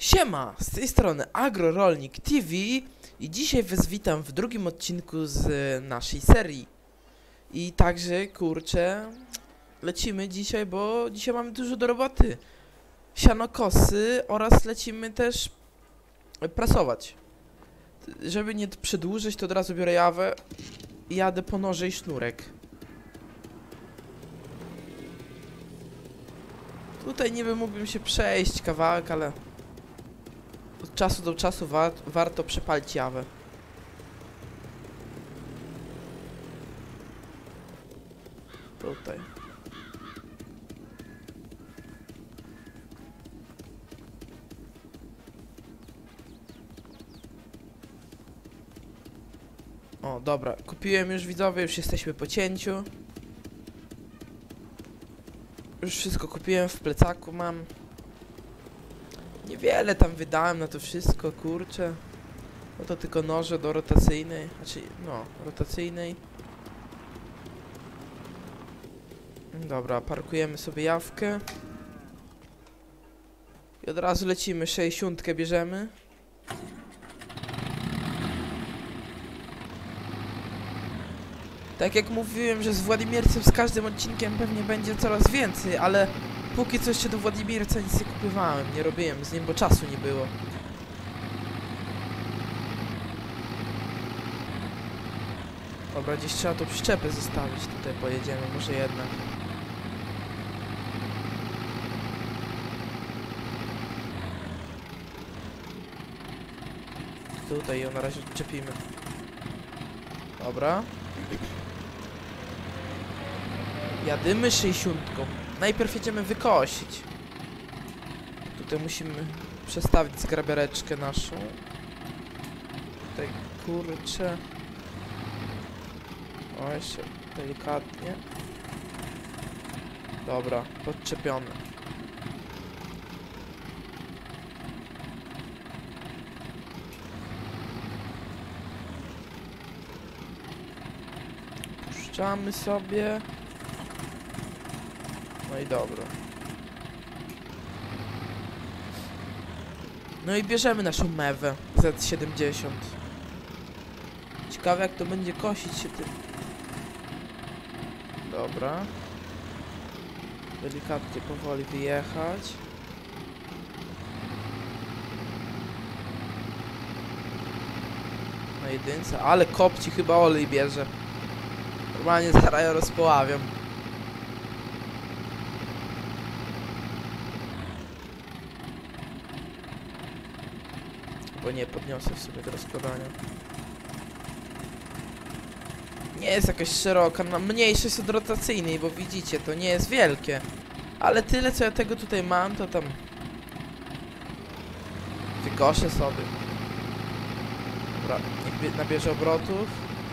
Siema, z tej strony AgroRolnik TV i dzisiaj was witam w drugim odcinku z naszej serii. I także, kurczę, lecimy dzisiaj, bo dzisiaj mamy dużo do roboty. Sianokosy oraz lecimy też prasować. Żeby nie przedłużyć, to od razu biorę jawę i jadę po noże i sznurek. Tutaj niby mógłbym się przejść kawałek, ale od czasu do czasu warto przepalić jawę. Tutaj. O, dobra. Kupiłem już, widzowie, już jesteśmy po cięciu. Już wszystko kupiłem, w plecaku mam. Niewiele tam wydałem na to wszystko, kurczę. No to tylko noże do rotacyjnej, znaczy, no, rotacyjnej. Dobra, parkujemy sobie jawkę. I od razu lecimy, 60 bierzemy. Tak jak mówiłem, że z Władimircem z każdym odcinkiem pewnie będzie coraz więcej, ale póki co jeszcze do Władimirca nic nie kupowałem, nie robiłem z nim, bo czasu nie było. Dobra, gdzieś trzeba tą przyczepę zostawić, tutaj pojedziemy, może jednak. Tutaj ją na razie odczepimy. Dobra. Jadymy 60. Najpierw jedziemy wykosić. Tutaj musimy przestawić zgrabiareczkę naszą. Tutaj, kurczę. O, jeszcze delikatnie. Dobra, podczepiony. Puszczamy sobie. No i dobra. No i bierzemy naszą mewę Z70. Ciekawe jak to będzie kosić się tym. Dobra. Delikatnie powoli wyjechać. Na jedynce, ale kopci chyba olej bierze. Normalnie zaraz ja rozpoławiam. Bo nie podniosę w sobie do rozkładania. Nie jest jakaś szeroka, no mniejsze jest od rotacyjnej, bo widzicie, to nie jest wielkie. Ale tyle co ja tego tutaj mam, to tam wykoszę sobie. Dobra, niech nabierze obrotów.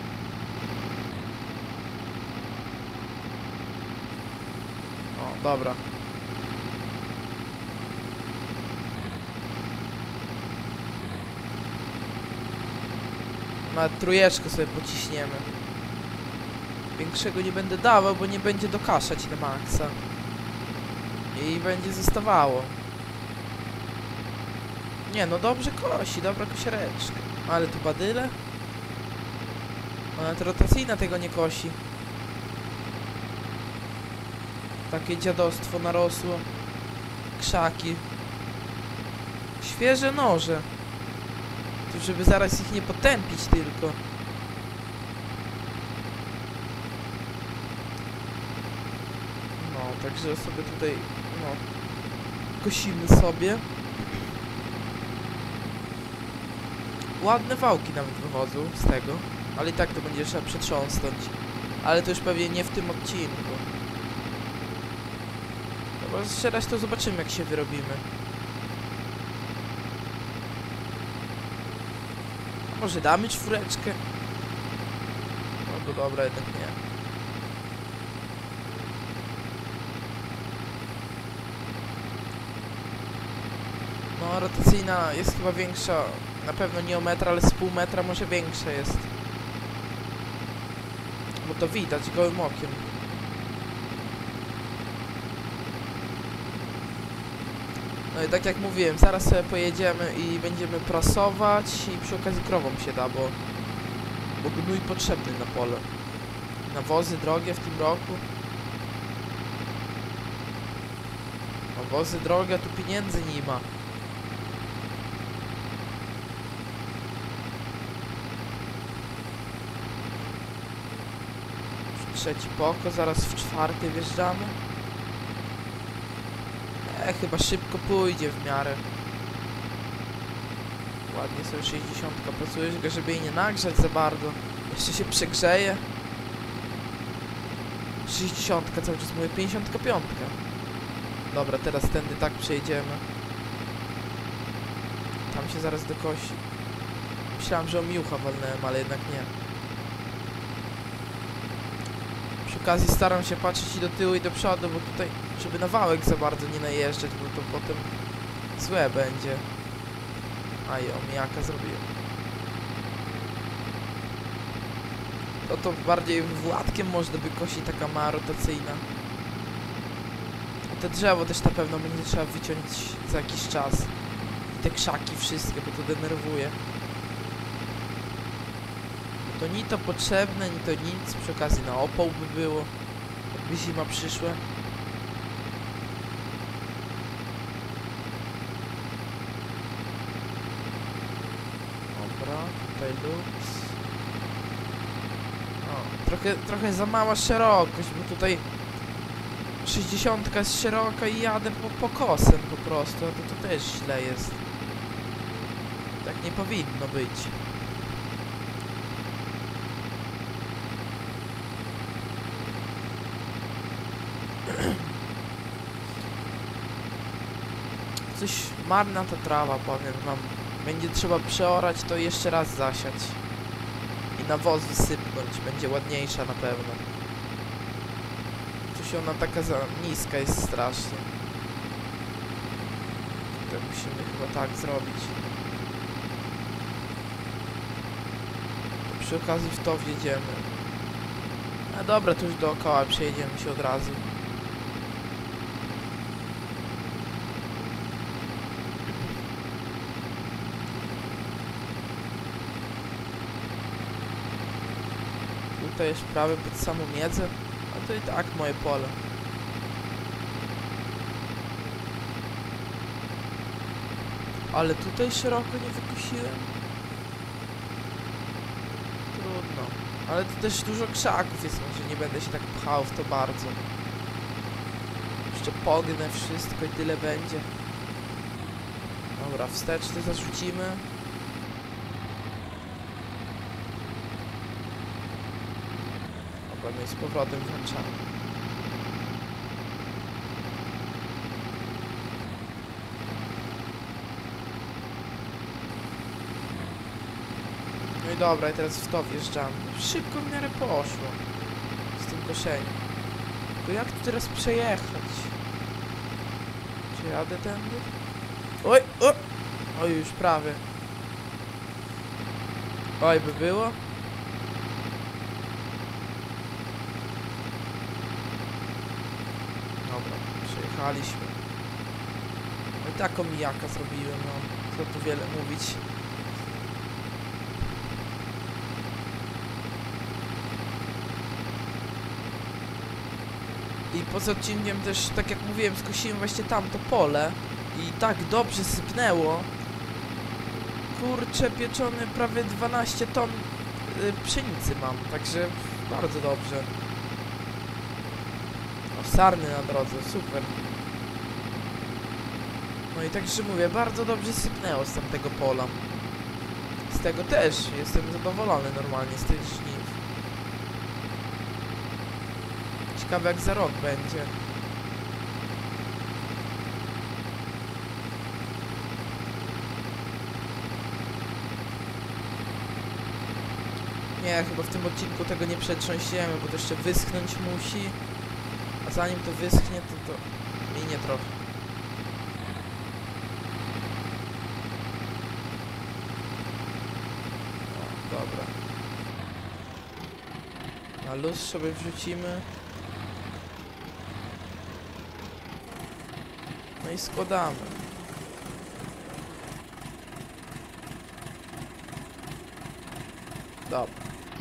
O, dobra. Na trójeczkę sobie pociśniemy. Większego nie będę dawał, bo nie będzie dokaszać na maksa. I będzie zostawało. Nie, no dobrze kosi, dobra kosiareczka. Ale tu badyle. Ona rotacyjna tego nie kosi. Takie dziadostwo narosło. Krzaki. Świeże noże. Tu żeby zaraz ich nie potępić tylko. No, także sobie tutaj, no, kosimy sobie. Ładne wałki nawet wychodzą z tego, ale i tak to będzie trzeba przetrząsnąć. Ale to już pewnie nie w tym odcinku. Dobra, jeszcze raz to zobaczymy jak się wyrobimy. A może damy czwóreczkę? No to dobra, jednak nie. No, rotacyjna jest chyba większa, na pewno nie o metr, ale z pół metra może większa jest. Bo to widać gołym okiem. No i tak jak mówiłem, zaraz sobie pojedziemy i będziemy prasować i przy okazji krowom się da, bo gnój potrzebny na pole. Nawozy drogie w tym roku. Nawozy drogie, a tu pieniędzy nie ma. Trzeci poko, zaraz w czwarty wjeżdżamy. Chyba szybko pójdzie w miarę. Ładnie sobie 60 pracujesz, tylko żeby jej nie nagrzać za bardzo. Jeszcze się przegrzeje. 60 cały czas mówię, 55. Dobra, teraz tędy tak przejdziemy. Tam się zaraz dokosi. Myślałem, że o miucha walnąłem, ale jednak nie. Przy okazji staram się patrzeć i do tyłu i do przodu, bo tutaj, żeby na wałek za bardzo nie najeżdżać, bo to potem złe będzie. Aj, omijaka zrobiłem. To bardziej Władkiem można by kosić, taka ma rotacyjna. A te drzewo też na pewno będzie trzeba wyciąć za jakiś czas. I te krzaki wszystkie, bo to denerwuje. To ni to potrzebne, ni to nic. Przy okazji na opał by było, jakby zima przyszła. Dobra, tutaj luks. O, trochę za mała szerokość, bo tutaj 60 jest szeroka i jadę po kosem po prostu, a to też źle jest. Tak nie powinno być. Coś marna ta trawa, powiem wam. Będzie trzeba przeorać to jeszcze raz zasiać. I nawozu sypnąć. Będzie ładniejsza na pewno. Coś ona taka za niska jest strasznie. To musimy chyba tak zrobić. To przy okazji w to wjedziemy. A dobra, to już dookoła przejedziemy się od razu. To jest prawie pod samą miedzę, a to i tak moje pole. Ale tutaj szeroko nie wykosiłem. Trudno. Ale tu też dużo krzaków jest, może nie będę się tak pchał w to bardzo. Jeszcze pognę wszystko i tyle będzie. Dobra, wstecz to zarzucimy. No i z powrotem włączamy. No i dobra, i teraz w to wjeżdżamy. Szybko w miarę poszło z tym koszeniem. Tylko jak tu teraz przejechać? Czy jadę tędy? Oj, o! Oj, już prawie. Oj, by było. Przejechaliśmy. No i taką mijaka zrobiłem, no. Co tu wiele mówić. I poza odcinkiem też, tak jak mówiłem, skosiłem właśnie tamto pole. I tak dobrze sypnęło. Kurczę, pieczony prawie 12 ton pszenicy mam, także bardzo dobrze. Sarny na drodze, super. No i także mówię, bardzo dobrze sypnęło z tamtego pola. Z tego też jestem zadowolony normalnie z tych żniw. Ciekawe jak za rok będzie. Nie, chyba w tym odcinku tego nie przetrząśniemy, bo to jeszcze wyschnąć musi. A zanim to wyschnie, to minie trochę. O, dobra. Na luz sobie wrzucimy. No i składamy. Dobra.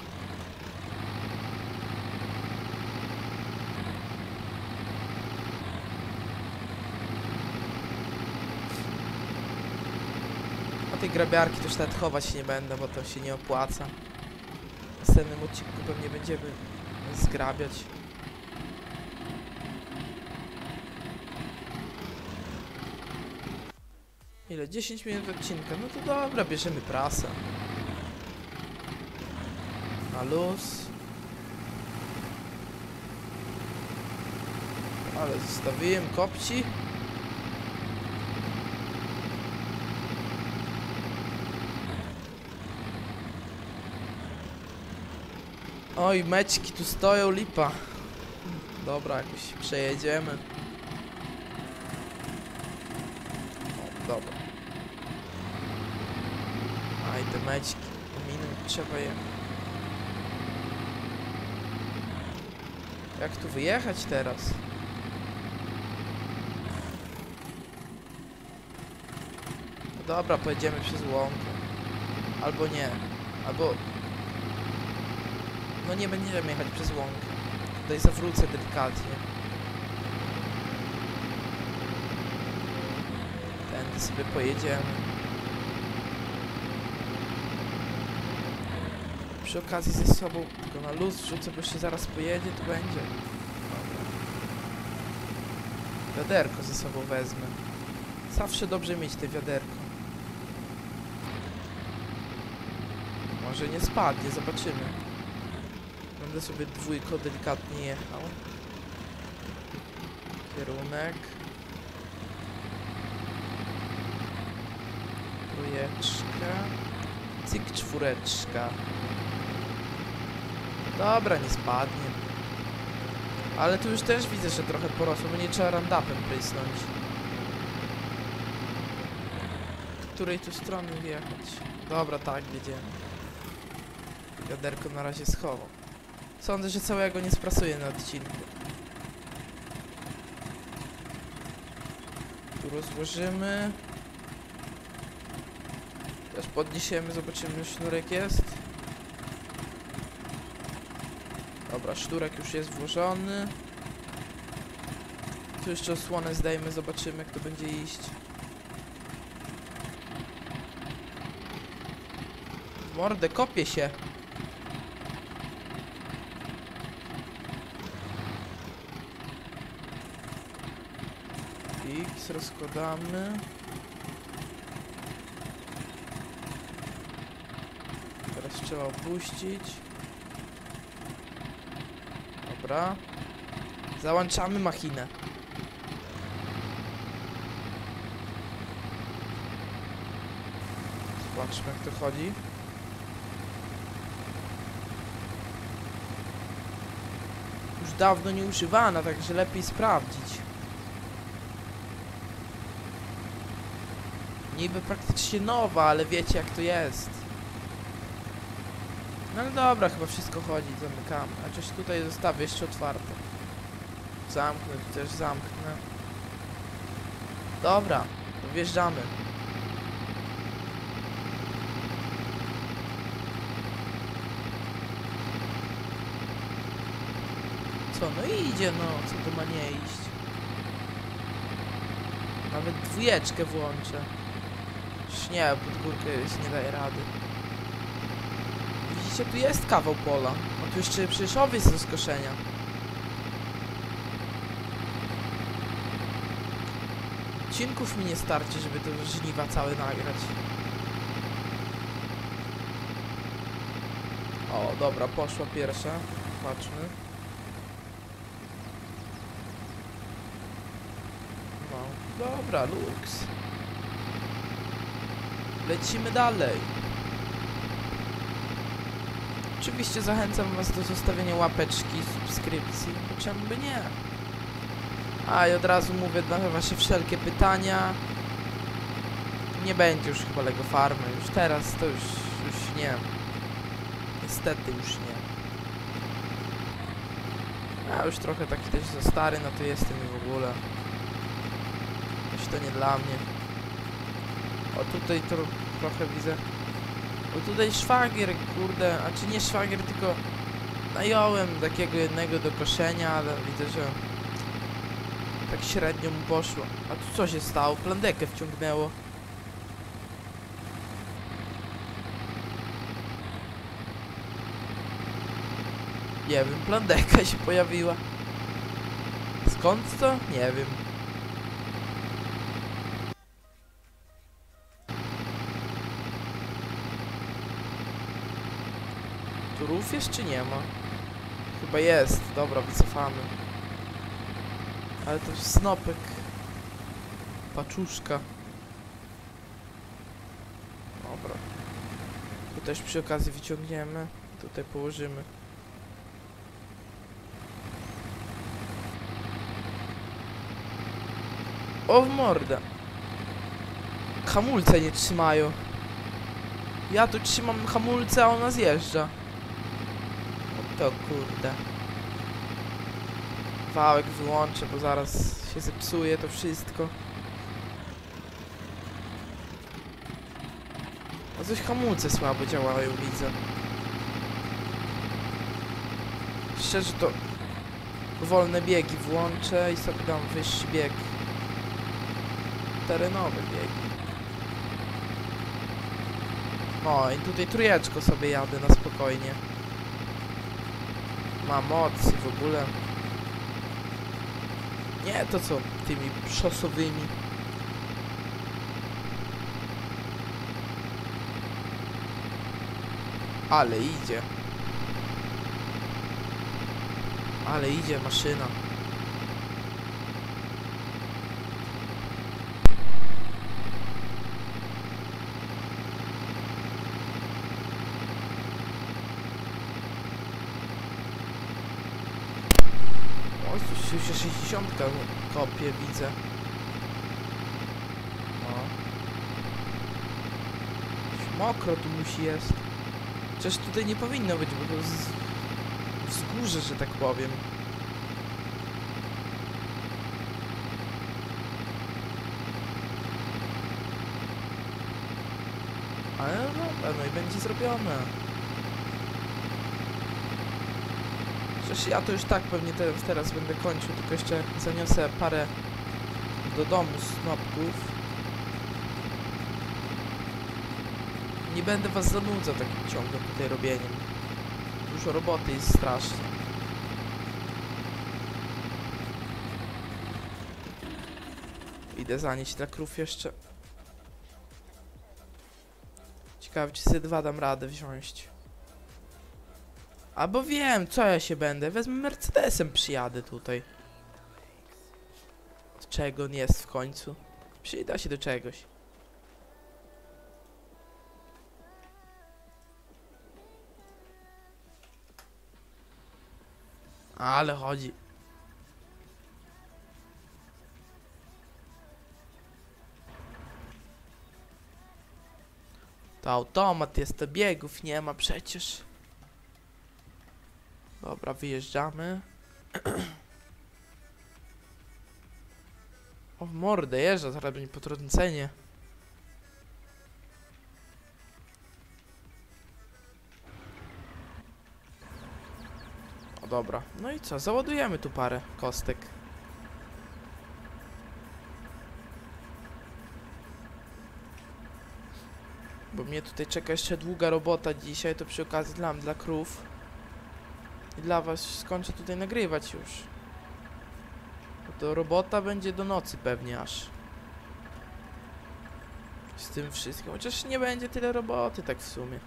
A tej grabiarki też nawet chować nie będę, bo to się nie opłaca. W następnym odcinku pewnie będziemy zgrabiać. Ile? 10 minut odcinka. No to dobra, bierzemy prasę. Na luz. Ale zostawiłem kopci. Oj, meczki tu stoją, lipa. Dobra, jakoś przejedziemy. O, dobra. A i te meczki. Minut trzeba je. Jak tu wyjechać teraz? No dobra, pojedziemy przez łąkę. Albo nie. Albo... No nie będziemy jechać przez łąkę. Tutaj zawrócę delikatnie. Tędy sobie pojedziemy. Przy okazji ze sobą tylko na luz wrzucę, bo jeszcze zaraz pojedzie, to będzie. Dobra. Wiaderko ze sobą wezmę. Zawsze dobrze mieć te wiaderko. Może nie spadnie, zobaczymy. Będę sobie dwójko delikatnie jechał. Kierunek. Trójeczka. Cyk, czwóreczka. Dobra, nie spadnie. Ale tu już też widzę, że trochę porosło, bo nie trzeba randapem prysnąć. Z której tu strony wjechać? Dobra, tak, jedziemy. Wiaderko na razie schowam. Sądzę, że całego nie sprasuję na odcinku. Tu rozłożymy. Też podniesiemy, zobaczymy, sznurek jest. Dobra, sznurek już jest włożony. Tu jeszcze osłonę zdejmy, zobaczymy, jak to będzie iść. Mordę, kopie się. X rozkładamy. Teraz trzeba opuścić. Dobra. Załączamy machinę. Zobaczmy, jak to chodzi. Już dawno nie używana, także lepiej sprawdzić. Niby praktycznie nowa, ale wiecie, jak to jest. No ale dobra, chyba wszystko chodzi, zamykamy. A coś tutaj zostawię jeszcze otwarte. Zamknę, tu też zamknę. Dobra, to wjeżdżamy. Co, no idzie, no, co to ma nie iść? Nawet dwójeczkę włączę. Już nie, pod górkę się nie daje rady. Widzicie, tu jest kawał pola. A tu jeszcze przecież owiec do skoszenia. Odcinków mi nie starczy, żeby te żniwa całe nagrać. O, dobra, poszła pierwsza. Patrzmy. No, dobra, luks. Lecimy dalej. Oczywiście zachęcam was do zostawienia łapeczki, subskrypcji, bo czemu by nie? A i od razu mówię na wasze wszelkie pytania. Nie będzie już chyba Lego Farmy, już teraz to już nie. Niestety już nie. A już trochę taki też za stary, no to jestem i w ogóle. Już to nie dla mnie. O tutaj to trochę widzę. Bo tutaj szwagier, kurde, a czy nie szwagier, tylko nająłem takiego jednego do koszenia, ale widzę, że tak średnio mu poszło. A tu co się stało? Plandekę wciągnęło. Nie wiem, plandeka się pojawiła. Skąd to? Nie wiem. Tu rów jest czy nie ma? Chyba jest. Dobra, wycofamy. Ale to snopek. Paczuszka. Dobra. Tu też przy okazji wyciągniemy. Tutaj położymy. O w mordę. Hamulce nie trzymają. Ja tu trzymam hamulce, a ona zjeżdża. O to kurde. Wałek wyłączę, bo zaraz się zepsuje to wszystko. A coś hamulce słabo działają, widzę. Szczerze to wolne biegi włączę i sobie dam wyższy bieg. Terenowe biegi. O, i tutaj trójeczko sobie jadę na spokojnie. Ma moc i w ogóle. Nie to co tymi szosowymi. Ale idzie. Ale idzie maszyna. O, tu się 60 kopie, widzę. No. Mokro tu musi jest. Chociaż tutaj nie powinno być, bo to wzgórze, że tak powiem. Ale no, no i będzie zrobione. Przecież ja to już tak pewnie teraz będę kończył, tylko jeszcze zaniosę parę do domu snopków. Nie będę was zanudzał takim ciągłym tutaj robieniem. Dużo roboty jest strasznie. Idę zanieść dla krów jeszcze. Ciekawe, czy sobie dwa dam radę wziąć. Albo wiem, co ja się będę. Wezmę Mercedesem, przyjadę tutaj. Od czego on jest w końcu? Przyda się do czegoś. Ale chodzi. To automat jest, to biegów nie ma przecież. Dobra, wyjeżdżamy. O, w mordę jeżdża, zaraz będzie potrącenie. O, dobra. No i co? Załadujemy tu parę kostek. Bo mnie tutaj czeka jeszcze długa robota dzisiaj, to przy okazji dla krów. I dla was skończę tutaj nagrywać już. Bo to robota będzie do nocy pewnie aż. Z tym wszystkim, chociaż nie będzie tyle roboty tak w sumie.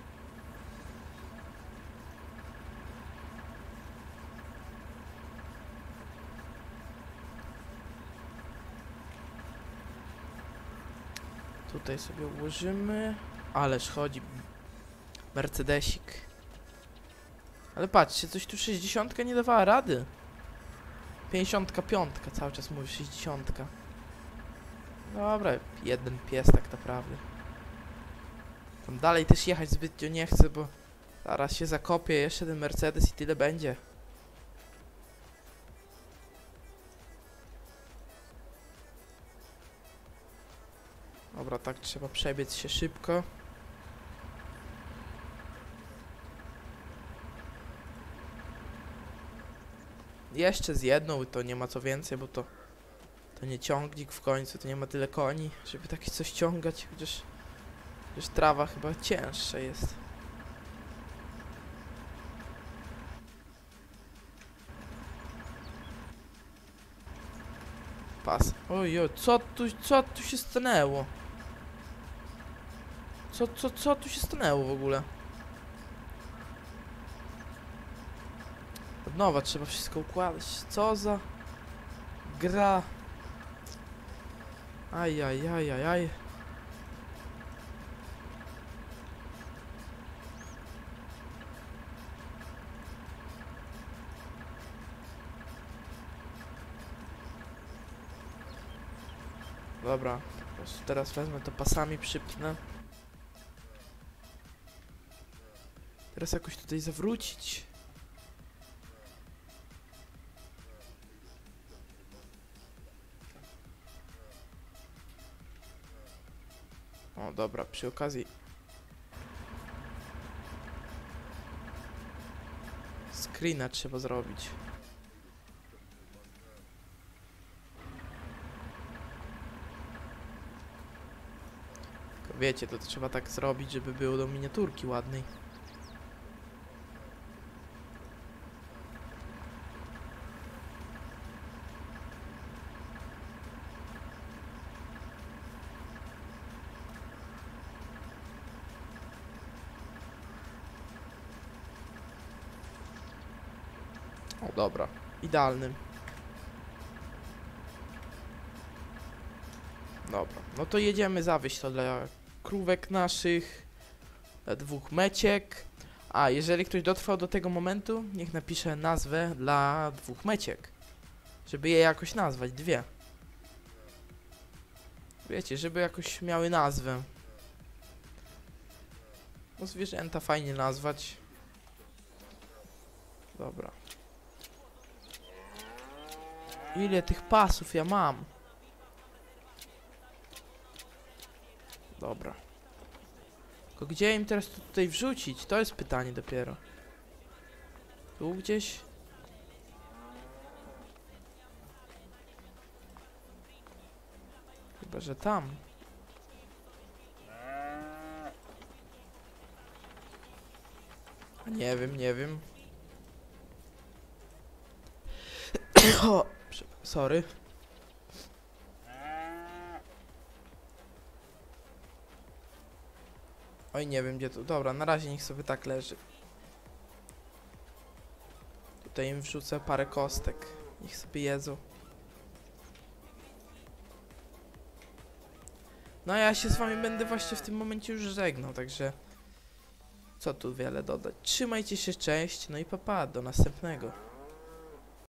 Tutaj sobie ułożymy. Ależ chodzi Mercedesik. Ale patrzcie, coś tu 60 nie dawała rady. 55 cały czas mówi 60. Dobra, jeden pies tak naprawdę. Tam dalej też jechać zbytnio nie chcę, bo zaraz się zakopie jeszcze ten Mercedes i tyle będzie. Dobra, tak trzeba przebiec się szybko. Jeszcze z jedną, to nie ma co więcej, bo to nie ciągnik w końcu, to nie ma tyle koni, żeby takie coś ciągać, chociaż trawa chyba cięższa jest. Pas. Ojoj, co tu się stanęło? Co tu się stanęło w ogóle? Od nowa trzeba wszystko układać. Co za gra? Aj. Dobra, po prostu teraz wezmę to pasami, przypnę. Teraz jakoś tutaj zawrócić. O, dobra, przy okazji screena trzeba zrobić. Tylko wiecie, to trzeba tak zrobić, żeby było do miniaturki ładnej. O, dobra. Idealnym. Dobra. No to jedziemy zawieźć to dla krówek naszych. Dla 2 meciek. A, jeżeli ktoś dotrwał do tego momentu, niech napisze nazwę dla 2 meciek. Żeby je jakoś nazwać, 2. Wiecie, żeby jakoś miały nazwę. No zwierzęta fajnie nazwać. Dobra. Ile tych pasów ja mam? Dobra. Tylko gdzie im teraz to tutaj wrzucić? To jest pytanie dopiero. Tu gdzieś? Chyba, że tam. Nie wiem. O, sorry. Oj, nie wiem gdzie tu. Dobra, na razie niech sobie tak leży. Tutaj im wrzucę parę kostek. Niech sobie jedzą. No a ja się z wami będę właśnie w tym momencie już żegnał, także... Co tu wiele dodać. Trzymajcie się, cześć, no i pa, do następnego.